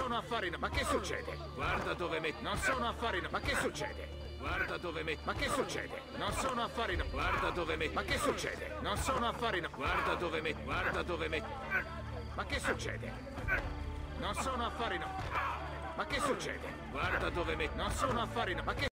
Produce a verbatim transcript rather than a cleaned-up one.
sono affari no... Ma che succede? Guarda dove metti... Non sono affari no... Ma che succede? Guarda dove metti... Ma che succede? Non sono affari no... Guarda dove metti... Ma che succede? Non sono affari no... Guarda dove metti... Guarda dove metti... Ma che succede? Non sono affari no... Ma che succede? Guarda dove metti... Non sono affari no... Ma che...